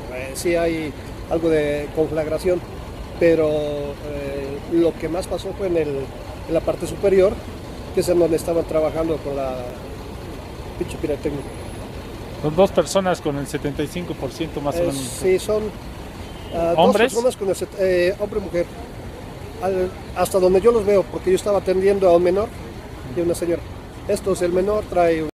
sí hay algo de conflagración, pero lo que más pasó fue en la parte superior, que es en donde estaban trabajando con la pinche pirotecnia. Son dos personas con el 75% más o menos. Sí, son dos ¿Hombres? personas con hombre y mujer. Hasta donde yo los veo, porque yo estaba atendiendo a un menor y a una señora. El menor trae